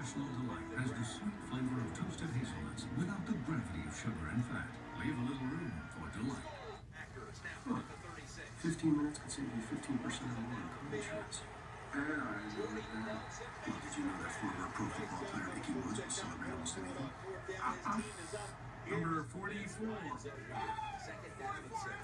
personal delight has the sweet flavor of toasted hazelnuts without the gravity of sugar and fat. Leave a little room for delight. Huh. 15 minutes could save you 15% or more on car insurance. Yeah, I know that. Well, did you know that former pro football player Ickey Woods will celebrate almost anything? Number 44.